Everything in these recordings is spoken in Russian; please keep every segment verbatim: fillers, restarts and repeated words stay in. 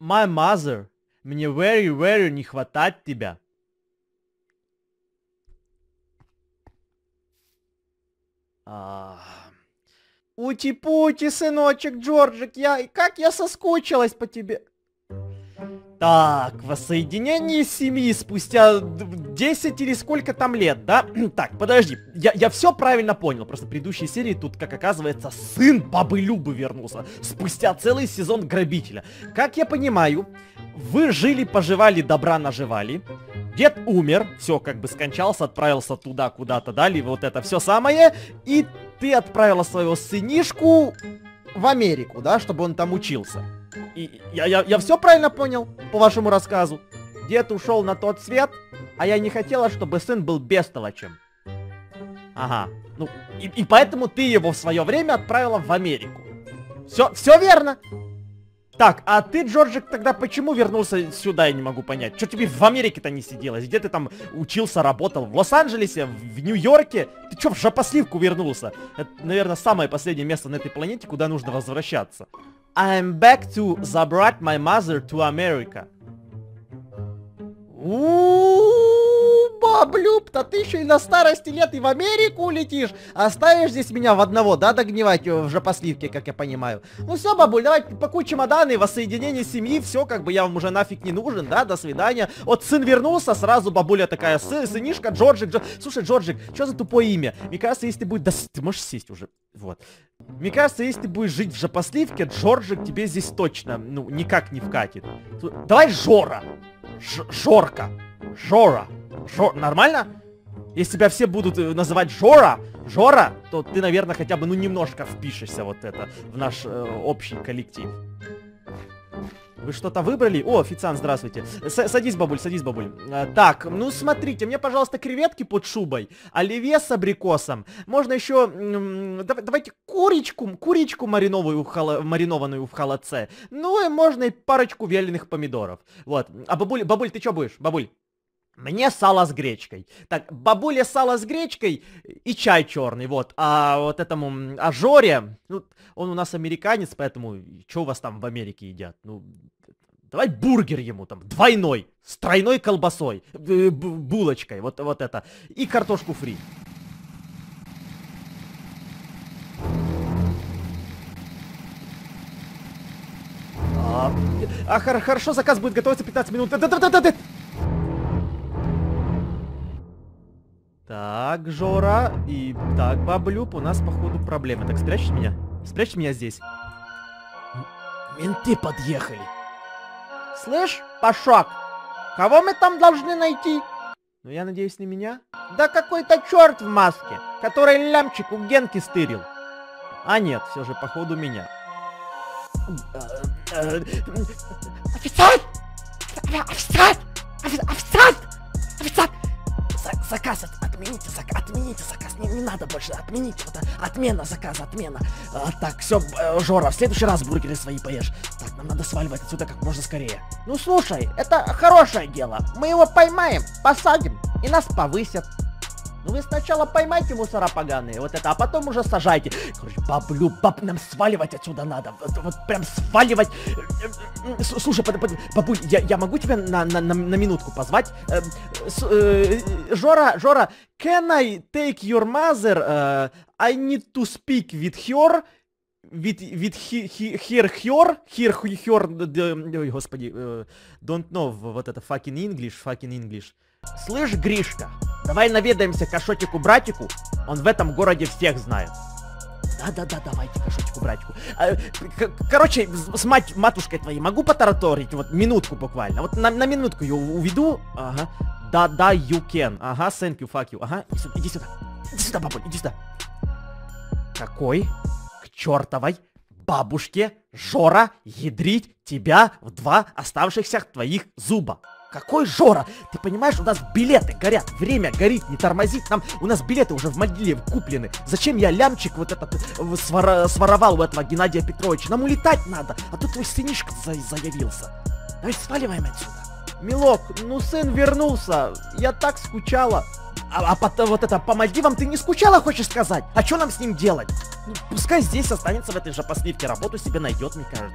My mother. Мне very, very не хватает тебя. А... Ути-пути, сыночек Джорджик, я... Как я соскучилась по тебе. Так, воссоединение семьи спустя десять или сколько там лет, да? Так, подожди, я, я все правильно понял. Просто в предыдущей серии тут, как оказывается, сын бабы Любы вернулся. Спустя целый сезон грабителя. Как я понимаю, вы жили-поживали, добра наживали. Дед умер, все, как бы скончался, отправился туда, куда-то далее, вот это все самое. И ты отправила своего сынишку в Америку, да, чтобы он там учился. И я, я, я все правильно понял по вашему рассказу? Дед ушел на тот свет, а я не хотела, чтобы сын был бестолочем. Ага, ну, и, и поэтому ты его в свое время отправила в Америку. Все, все верно. Так, а ты, Джорджик, тогда почему вернулся сюда, я не могу понять. Что тебе в Америке-то не сиделось? Где ты там учился, работал? В Лос-Анджелесе? В Нью-Йорке? Ты что, в жопосливку вернулся? Это, наверное, самое последнее место на этой планете, куда нужно возвращаться. I'm back to забрать my mother to America. Ууу, баблюб-то, ты еще и на старости лет и в Америку улетишь. Оставишь здесь меня в одного, да, догнивать в жопосливке, как я понимаю. Ну все, бабуль, давай пакуй чемоданы, воссоединение семьи, все, как бы я вам уже нафиг не нужен, да, до свидания. Вот сын вернулся, сразу бабуля такая, сы, сынишка, Джорджик, Джор... Слушай, Джорджик, что за тупое имя? Мне кажется, если ты будешь... Да, ты можешь сесть уже, вот. Мне кажется, если ты будешь жить в жопосливке, Джорджик тебе здесь точно, ну, никак не вкатит. Давай Жора. Ж Жорка. Жора. Жор... Нормально? Если тебя все будут называть Жора, Жора, то ты, наверное, хотя бы, ну, немножко впишешься вот это в наш э, общий коллектив. Вы что-то выбрали? О, официант, здравствуйте. С садись, бабуль, садись, бабуль. А, так, ну смотрите, мне, пожалуйста, креветки под шубой, оливье с абрикосом. Можно еще, давай, давайте курочку, курочку маринованную в, холо, маринованную в холодце. Ну и можно и парочку вяленых помидоров. Вот. А бабуль, бабуль, ты что будешь, бабуль? Мне сало с гречкой. Так, бабуле сало с гречкой и чай черный, вот. А вот этому, а Жоре, ну, он у нас американец, поэтому, что у вас там в Америке едят? Ну, давай бургер ему там, двойной, с тройной колбасой, булочкой, вот, вот это, и картошку фри. А, а хорошо, заказ будет готовиться пятнадцать минут. Да-да-да-да-да! Так, Жора, и так, баблюб, у нас, походу, проблемы. Так, спрячь меня, спрячь меня здесь. Менты подъехали. Слышь, Пашок, кого мы там должны найти? Ну, я надеюсь, не меня? Да какой-то черт в маске, который лямчик у Генки стырил. А нет, все же, походу, меня. Официант! Официант! Официант! Официант! Заказ, отмените, зак, отмените заказ, не, не надо больше, отмените, вот, отмена заказа, отмена. А, так, все, Жора, в следующий раз бургеры свои поешь. Так, нам надо сваливать отсюда как можно скорее. Ну слушай, это хорошее дело, мы его поймаем, посадим и нас повысят. Ну вы сначала поймайте мусора поганые, вот это, а потом уже сажайте. Короче, баблю, баб, нам сваливать отсюда надо, вот, вот прям сваливать. Слушай, под, под, бабуль, я, я могу тебя на, на, на, на минутку позвать? Э, с, э, Жора, Жора, can I take your mother? Uh, I need to speak with her. With, with he, he, her, her, her, her, ой, господи, uh, don't know, вот это fucking English, fucking English. Слышь, Гришка, давай наведаемся к Ашотику-братику, он в этом городе всех знает. Да-да-да, давайте к Ашотику-братику. А, короче, с мать, матушкой твоей могу потараторить, вот минутку буквально, вот на, на минутку ее уведу. Ага, да-да, you can, ага, thank you, fuck you, ага, иди сюда, иди сюда, бабуль, иди сюда. Какой к чертовой бабушке Жора ядрить тебя в два оставшихся твоих зуба? Какой Жора? Ты понимаешь, у нас билеты горят, время горит, не тормозит нам. У нас билеты уже в могиле куплены. Зачем я лямчик вот этот свора, своровал у этого Геннадия Петровича? Нам улетать надо, а тут твой сынишка за заявился. Давай сваливаем отсюда. Милок, ну сын вернулся, я так скучала. А, а потом вот это, по Мальдивам ты не скучала, хочешь сказать? А что нам с ним делать? Ну, пускай здесь останется в этой жопосливке, работу себе найдет, мне кажется.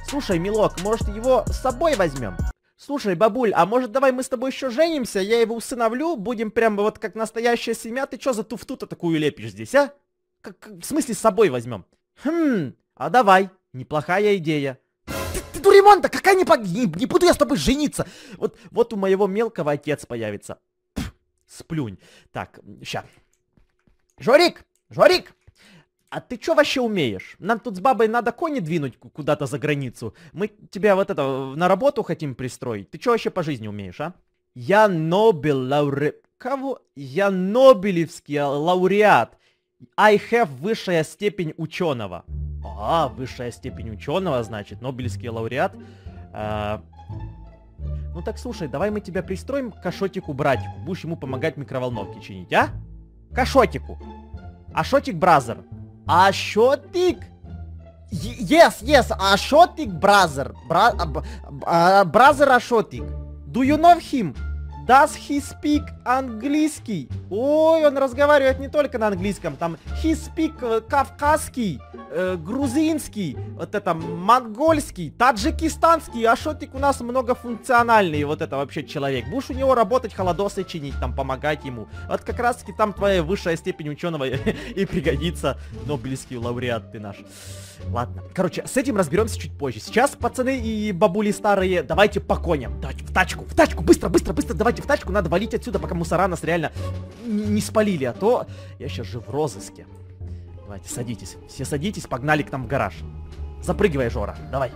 Слушай, милок, может его с собой возьмем? Слушай, бабуль, а может давай мы с тобой еще женимся, я его усыновлю, будем прям вот как настоящая семья. Ты что за туфту-то такую лепишь здесь, а? Как, как, в смысле с собой возьмем? Хм, а давай, неплохая идея. Ты, ты дуремон-то, какая не, не, не буду я с тобой жениться. Вот, вот у моего мелкого отец появится. Пф, сплюнь. Так, ща. Жорик, Жорик! А ты что вообще умеешь? Нам тут с бабой надо кони двинуть куда-то за границу. Мы тебя вот это на работу хотим пристроить. Ты что вообще по жизни умеешь, а? Я Нобел лауреат. Кого? Я Нобелевский лауреат. I have высшая степень ученого. А, высшая степень ученого, значит, Нобелевский лауреат. А... Ну так слушай, давай мы тебя пристроим к Ашотику братику. Будешь ему помогать микроволновки чинить, а? К Ашотику. Ашотик бразер. Ашотик? Yes, yes, Ашотик бразер. Бразер Ашотик. Do you know him? Does he speak английский? Ой, он разговаривает не только на английском. Там he speak кавказский, э, грузинский, вот это монгольский, таджикистанский. Ашотик у нас многофункциональный, вот это вообще человек. Будешь у него работать, холодосы чинить, там помогать ему. Вот как раз таки там твоя высшая степень ученого и пригодится. Нобелевский лауреат ты наш. Ладно, короче, с этим разберемся чуть позже. Сейчас, пацаны и бабули старые, давайте по коням. Давайте в тачку, в тачку, быстро, быстро, быстро, давайте в тачку. Надо валить отсюда, пока мусора нас реально не спалили, а то я сейчас же в розыске. Давайте, садитесь, все садитесь, погнали к нам в гараж. Запрыгивай, Жора, давай.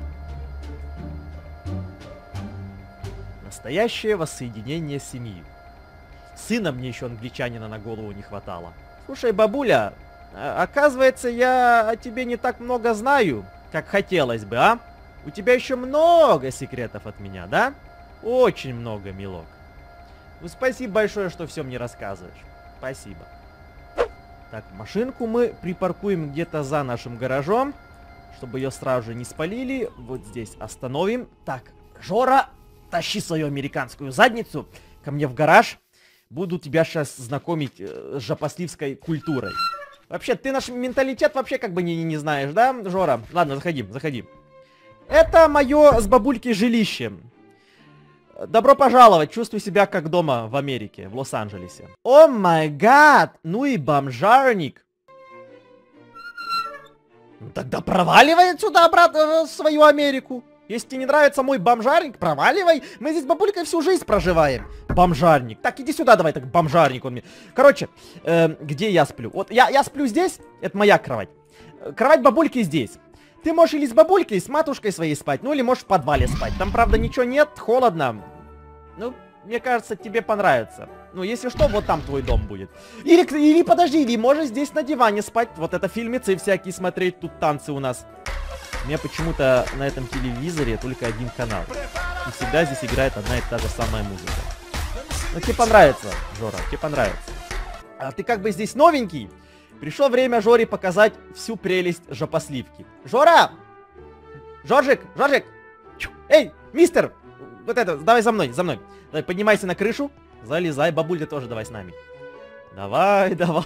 Настоящее воссоединение семьи. Сына мне еще англичанина на голову не хватало. Слушай, бабуля, оказывается, я о тебе не так много знаю, как хотелось бы, а? У тебя еще много секретов от меня, да? Очень много, милок. Ну, спасибо большое, что все мне рассказываешь. Спасибо. Так, машинку мы припаркуем где-то за нашим гаражом, чтобы ее сразу же не спалили. Вот здесь остановим. Так, Жора, тащи свою американскую задницу ко мне в гараж. Буду тебя сейчас знакомить э, с жопосливской культурой. Вообще, ты наш менталитет вообще как бы не, не знаешь, да, Жора? Ладно, заходи, заходи. Это мое с бабулькой жилище. Добро пожаловать, чувствую себя как дома в Америке, в Лос-Анджелесе. О май гад, ну и бомжарник. Ну, тогда проваливай отсюда обратно в свою Америку. Если тебе не нравится мой бомжарник, проваливай. Мы здесь с бабулькой всю жизнь проживаем. Бомжарник. Так, иди сюда давай, так, бомжарник он мне. Короче, э, где я сплю? Вот я, я сплю здесь, это моя кровать. Кровать бабульки здесь. Ты можешь или с бабулькой, с матушкой своей спать, ну или можешь в подвале спать. Там, правда, ничего нет, холодно. Ну, мне кажется, тебе понравится. Ну, если что, вот там твой дом будет. Или, или подожди, или можешь здесь на диване спать. Вот это фильмецы всякие смотреть, тут танцы у нас. У меня почему-то на этом телевизоре только один канал. И всегда здесь играет одна и та же самая музыка. Ну, тебе понравится, Жора, тебе понравится. А ты как бы здесь новенький. Пришло время Жоре показать всю прелесть жопосливки. Жора! Жоржик, Жоржик! Эй, мистер! Вот это, давай за мной, за мной. Давай, поднимайся на крышу. Залезай, бабуля тоже давай с нами. Давай, давай.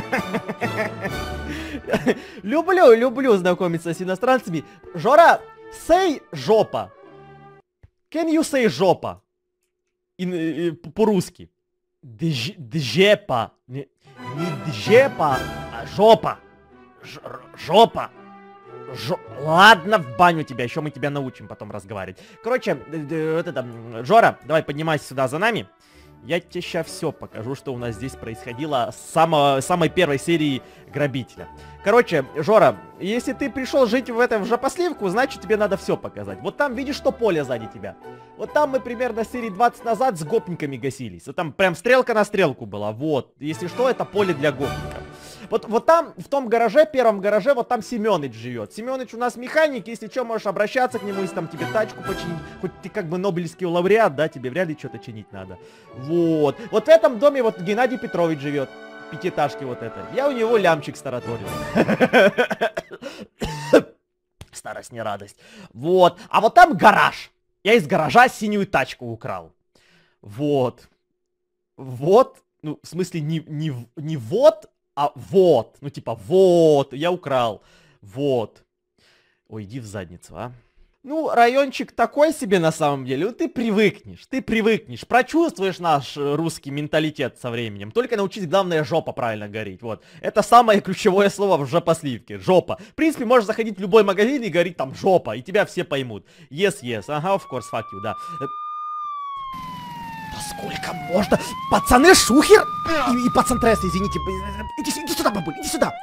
Люблю, люблю знакомиться с иностранцами. Жора, say жопа. Can you say жопа? По-русски. Джепа. Не джепа, а жопа. Жопа. Жо... Ладно, в баню тебя, еще мы тебя научим потом разговаривать. Короче, вот это, Жора, давай поднимайся сюда за нами. Я тебе сейчас все покажу, что у нас здесь происходило с самого, самой первой серии Грабителя. Короче, Жора, если ты пришел жить в этом в жопосливку, значит тебе надо все показать. Вот там видишь, что поле сзади тебя. Вот там мы примерно серии двадцать назад с гопниками гасились. Вот там прям стрелка на стрелку была. Вот, если что, это поле для гопников. Вот, вот там, в том гараже, первом гараже, вот там Семёныч живет. Семёныч у нас механик, если что, можешь обращаться к нему, если там тебе тачку починить. Хоть ты как бы Нобелевский лауреат, да, тебе вряд ли что-то чинить надо. Вот. Вот в этом доме вот Геннадий Петрович живет. Пятиэтажки вот это. Я у него лямчик староторил. Старость не радость. Вот. А вот там гараж. Я из гаража синюю тачку украл. Вот. Вот. Ну, в смысле, не, не, не вот, а вот. Ну, типа, вот. Я украл. Вот. Ой, иди в задницу, а. Ну, райончик такой себе на самом деле. Ну, ты привыкнешь, ты привыкнешь. Прочувствуешь наш русский менталитет со временем. Только научись, главное, жопа правильно гореть. Вот. Это самое ключевое слово в жопосливке. Жопа. В принципе, можешь заходить в любой магазин и говорить там жопа. И тебя все поймут. Yes, yes. Ага, of course, fuck you, да. Да сколько можно? Пацаны, шухер! И, и пацан Тресс, извините. Иди, иди сюда, бабуль, иди сюда.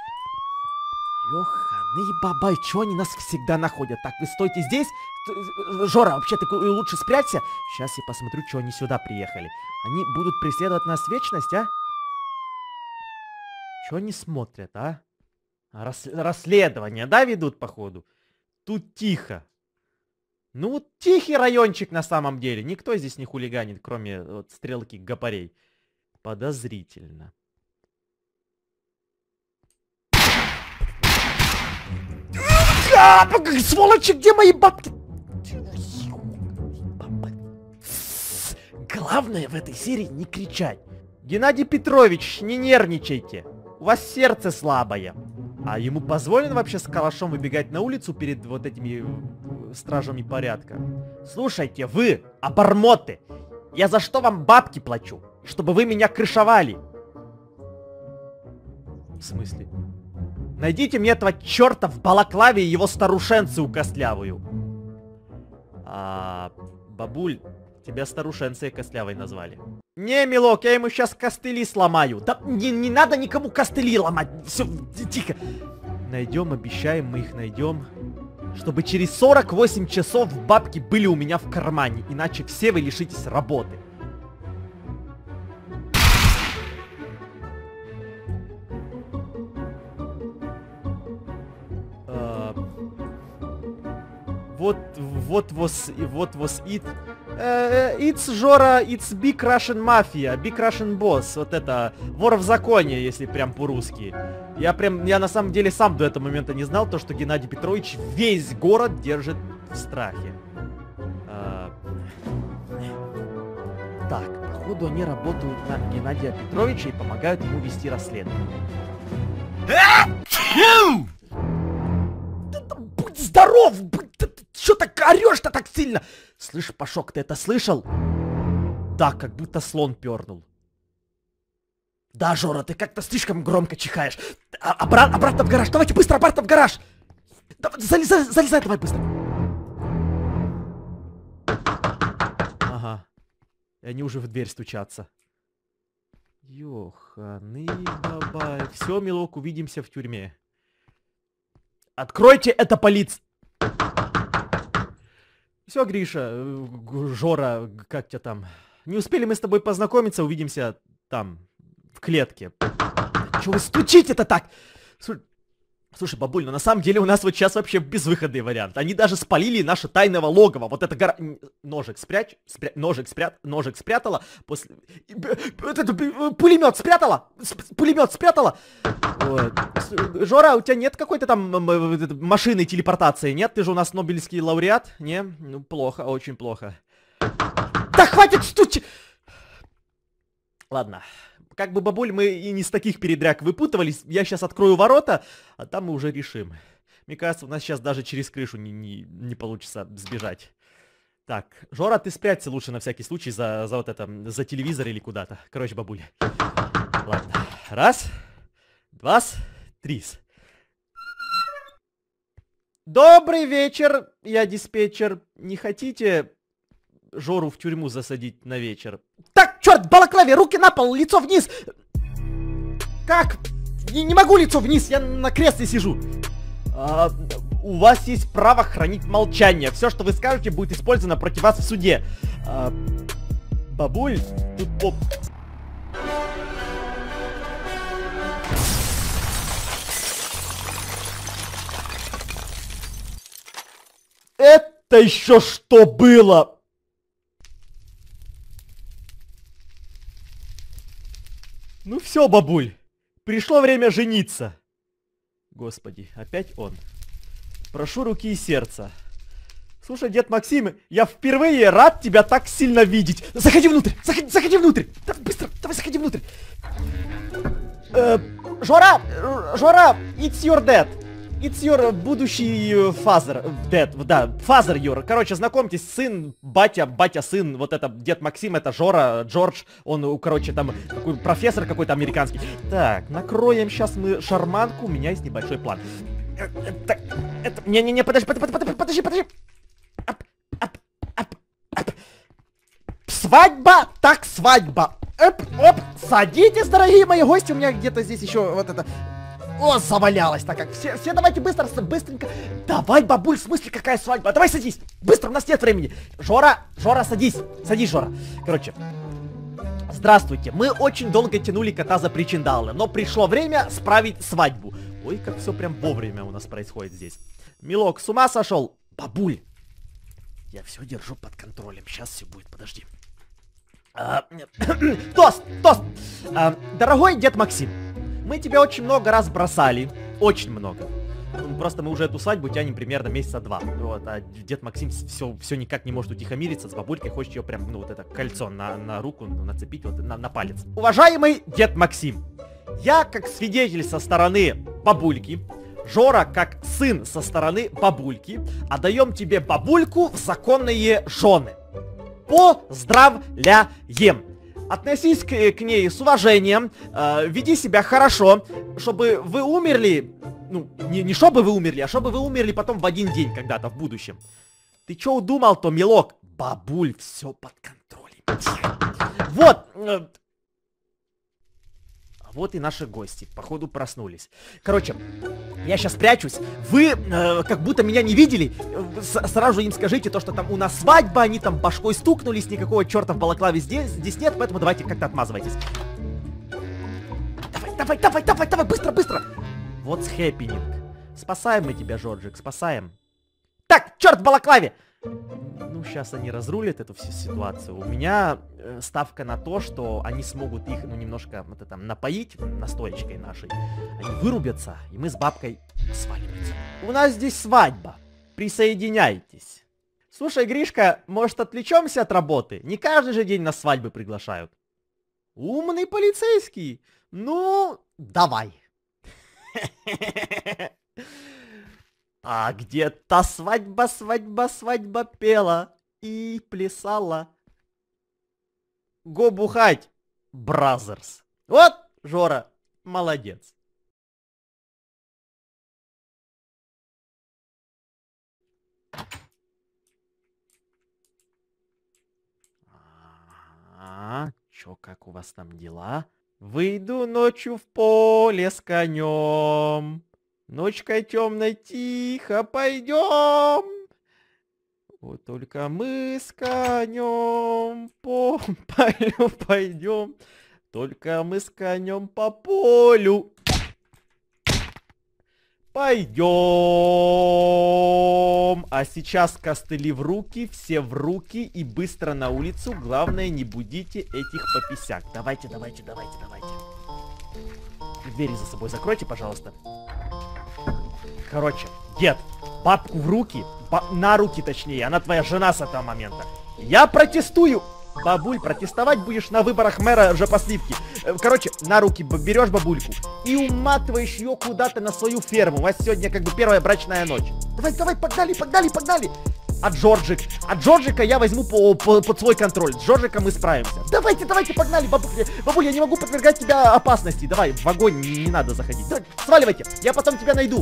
Ёханы бабай, чё они нас всегда находят? Так, вы стойте здесь. Жора, вообще ты лучше спрячься. Сейчас я посмотрю, чё они сюда приехали. Они будут преследовать нас вечность, а? Чё они смотрят, а? Рас... Расследование, да, ведут, походу? Тут тихо. Ну, вот тихий райончик на самом деле. Никто здесь не хулиганит, кроме вот, стрелки гопарей. Подозрительно. А, сволочи, где мои бабки? Главное в этой серии не кричать. Геннадий Петрович, не нервничайте. У вас сердце слабое. А ему позволено вообще с калашом выбегать на улицу перед вот этими стражами порядка? Слушайте, вы, обормоты, я за что вам бабки плачу? Чтобы вы меня крышевали. В смысле? Найдите мне этого черта в балаклаве и его старушенцию костлявую. А, бабуль, тебя старушенцией костлявой назвали. Не, милок, я ему сейчас костыли сломаю. Да не, не надо никому костыли ломать. Все, тихо. Найдем, обещаем, мы их найдем. Чтобы через сорок восемь часов бабки были у меня в кармане. Иначе все вы лишитесь работы. Вот, вот was, вот was it. Uh, it's Жора, it's Big Russian Mafia, Big Russian Boss. Вот это, вор в законе, если прям по-русски. Я прям, я на самом деле сам до этого момента не знал, то, что Геннадий Петрович весь город держит в страхе. Uh... Так, походу они работают на Геннадия Петровича и помогают ему вести расследование. Будь здоров! Чё так орёшь-то так сильно? Слышь, Пашок, ты это слышал? Да, как будто слон пернул. Да, Жора, ты как-то слишком громко чихаешь. А, обра обратно в гараж, давайте быстро обратно в гараж. Давай, залезай, залезай, давай быстро. Ага. И они уже в дверь стучатся. Ёханы бабай. Все, милок, увидимся в тюрьме. Откройте, это полиция. Все, Гриша, Жора, как тебя там? Не успели мы с тобой познакомиться, увидимся там, в клетке. Чего вы стучите-то так? Слушай, бабуль, ну на самом деле у нас вот сейчас вообще безвыходный вариант. Они даже спалили наше тайное логово. Вот это гора... Ножик спрячь, спря... ножик спрят... ножик спрятала. После... Это, пулемет спрятала. Сп... Пулемет спрятала. Вот. Жора, у тебя нет какой-то там машины телепортации? Нет? Ты же у нас нобелевский лауреат? Не? Ну, плохо, очень плохо. Да хватит стучать! Ладно. Как бы, бабуль, мы и не с таких передряг выпутывались. Я сейчас открою ворота, а там мы уже решим. Мне кажется, у нас сейчас даже через крышу не, не, не получится сбежать. Так, Жора, ты спрячься лучше на всякий случай за, за вот это, за телевизор или куда-то. Короче, бабуля. Ладно. Раз, два, три. Добрый вечер, я диспетчер. Не хотите Жору в тюрьму засадить на вечер? Так, черт, балаклаве, руки на пол, лицо вниз. Как? Не, не могу лицо вниз, я на кресле сижу. А, у вас есть право хранить молчание. Все, что вы скажете, будет использовано против вас в суде. А, бабуль, тут поп... Это еще что было? Ну все, бабуль, пришло время жениться. Господи, опять он. Прошу руки и сердца. Слушай, дед Максим, я впервые рад тебя так сильно видеть. Заходи внутрь, заходи, заходи внутрь. Давай быстро, давай заходи внутрь. Э, Жора, Жора, it's your dad. It's your будущий фазер, дед, да, фазер your. Короче, знакомьтесь, сын, батя, батя, сын, вот это дед Максим, это Жора, Джордж, он, короче, там, такой профессор какой-то американский. Так, накроем сейчас мы шарманку, у меня есть небольшой план. Так, это, не-не-не, подожди, подожди, подожди, подожди, подожди. Ап, ап, ап, ап. Свадьба, так свадьба. Оп, оп, садитесь, дорогие мои гости, у меня где-то здесь еще вот это... О, завалялась так как. Все, все давайте быстро, быстренько. Давай, бабуль, в смысле какая свадьба? Давай садись. Быстро, у нас нет времени. Жора, Жора, садись. Садись, Жора. Короче. Здравствуйте. Мы очень долго тянули кота за причиндалы, но пришло время справить свадьбу. Ой, как все прям вовремя у нас происходит здесь. Милок, с ума сошел? Бабуль. Я все держу под контролем. Сейчас все будет, подожди. А, тост, тост. А, дорогой дед Максим. Мы тебя очень много раз бросали. Очень много. Ну, просто мы уже эту свадьбу тянем примерно месяца два. Вот, а дед Максим все, все никак не может утихомириться с бабулькой. Хочет ее прям, ну, вот это кольцо на, на руку нацепить, вот на, на палец. Уважаемый дед Максим, я как свидетель со стороны бабульки, Жора как сын со стороны бабульки, отдаем тебе бабульку в законные жены. Поздравляем! Относись к, к ней с уважением, э, веди себя хорошо, чтобы вы умерли, ну, не, не чтобы вы умерли, а чтобы вы умерли потом в один день когда-то в будущем. Ты чё удумал-то, милок? Бабуль, все под контролем. Вот. Э, вот и наши гости, походу, проснулись. Короче, я сейчас прячусь. Вы, э, как будто меня не видели, э, сразу же им скажите то, что там у нас свадьба, они там башкой стукнулись, никакого черта в балаклаве здесь, здесь нет, поэтому давайте как-то отмазывайтесь. Давай, давай, давай, давай, давай, быстро, быстро. What's happening? Спасаем мы тебя, Жорджик, спасаем. Так, черт в балаклаве! Ну, сейчас они разрулят эту всю ситуацию. У меня э, ставка на то, что они смогут их, ну, немножко вот это, напоить настоечкой нашей. Они вырубятся, и мы с бабкой свалимся. У нас здесь свадьба. Присоединяйтесь. Слушай, Гришка, может, отвлечемся от работы? Не каждый же день на свадьбы приглашают. Умный полицейский. Ну, давай. А где-то свадьба, свадьба, свадьба пела и плясала. Го бухать, бразерс. Вот, Жора, молодец. А, чё, как у вас там дела? Выйду ночью в поле с конем. Ночкой темной тихо пойдем. Вот только мы с конем по полю пойдем. Только мы с конем по полю пойдем. А сейчас костыли в руки, все в руки и быстро на улицу. Главное, не будите этих пописяк. Давайте, давайте, давайте, давайте. Двери за собой закройте, пожалуйста. Короче, дед, бабку в руки, ба на руки точнее, она твоя жена с этого момента. Я протестую! Бабуль, протестовать будешь на выборах мэра Жопосливки. Короче, на руки берешь бабульку и уматываешь ее куда-то на свою ферму. У вас сегодня как бы первая брачная ночь. Давай, давай, погнали, погнали, погнали! А Джорджик? А Джорджика я возьму по, по, под свой контроль. С Джорджиком мы справимся. Давайте, давайте, погнали, бабуль. Бабуль, я не могу подвергать тебя опасности. Давай, в огонь не, не надо заходить. Давай, сваливайте, я потом тебя найду.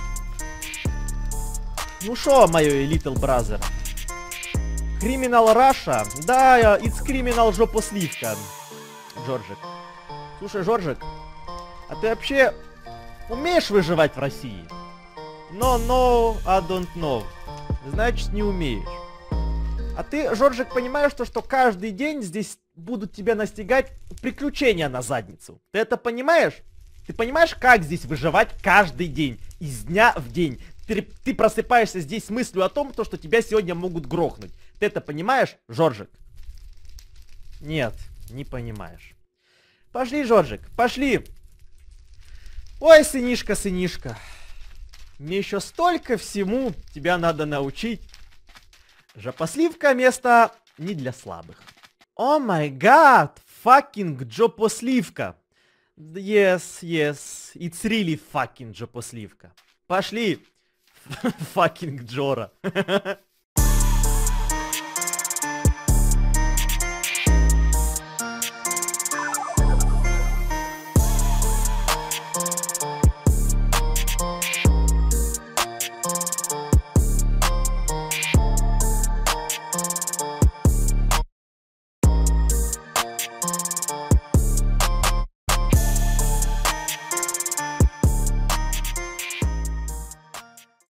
Ну шо, мой little brother? Criminal Russia? Да, it's criminal жопосливка. Джорджик. Слушай, Джорджик, а ты вообще умеешь выживать в России? No, no, I don't know. Значит, не умеешь. А ты, Жоржик, понимаешь, то, что каждый день здесь будут тебя настигать приключения на задницу? Ты это понимаешь? Ты понимаешь, как здесь выживать каждый день? Из дня в день. Ты, ты просыпаешься здесь с мыслью о том, то, что тебя сегодня могут грохнуть. Ты это понимаешь, Жоржик? Нет, не понимаешь. Пошли, Жоржик, пошли. Ой, сынишка, сынишка. Мне еще столько всему тебя надо научить. Жопосливка место не для слабых. О май гад, fucking жопосливка. Yes, yes, it's really fucking жопосливка. Пошли. Факинг Джора.